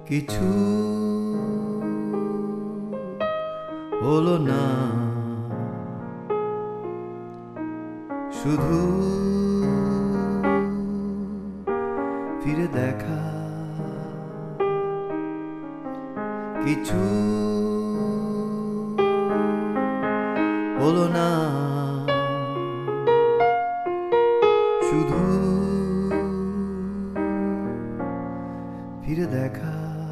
কিছু হলো না, শুধু ফিরে দেখা। কিছু হলো না, শুধু ফিরে দেখা।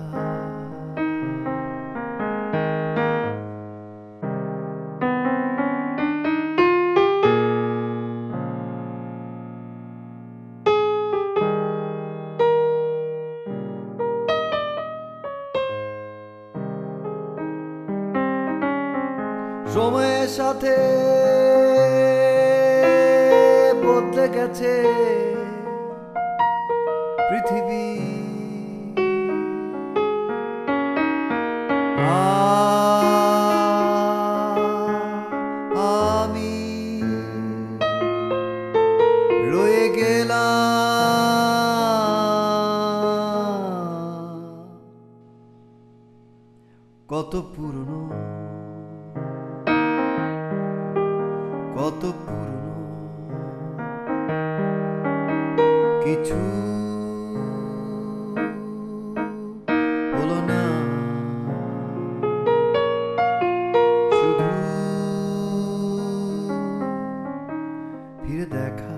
সময়ের সাথে বদলে গেছে পৃথিবী, আমি রয়ে গেলাম কত পুরনো, কত পুরনো। কিছু হলো না, শুধু ফিরে দেখা।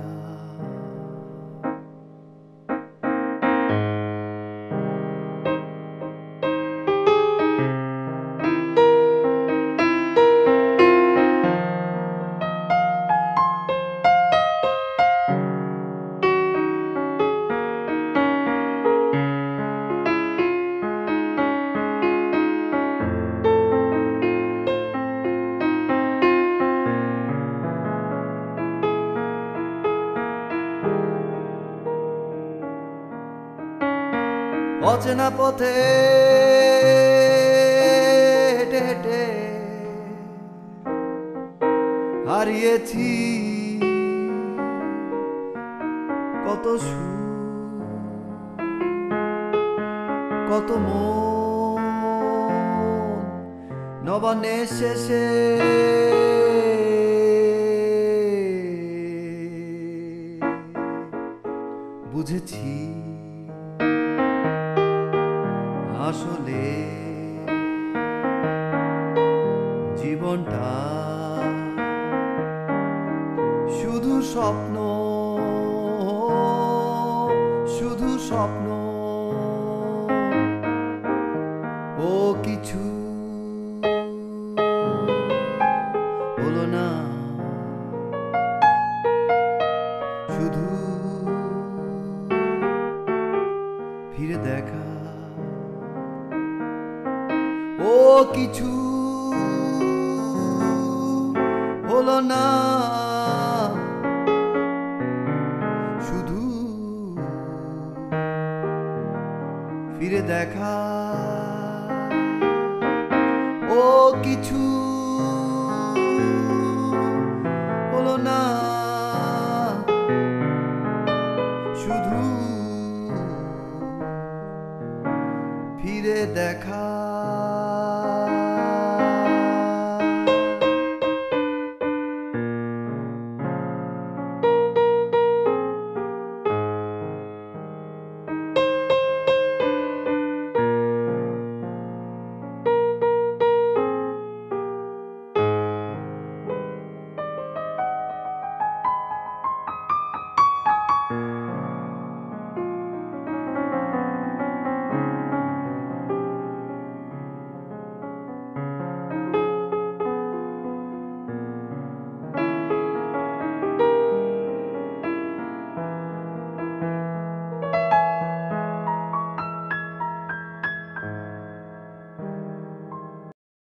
অচেনা পথে হেঁটে হেঁটে হারিয়েছি কত সুর, কত মন। নবান্নের শেষে বুঝেছি আসলে জীবনটা শুধু স্বপ্ন, শুধু স্বপ্ন। ও কিছু হলো না, শুধু ফিরে দেখা। ও কিছু হলো না, শুধু ফিরে দেখা। ও কিছু হলো না, শুধু ফিরে দেখা।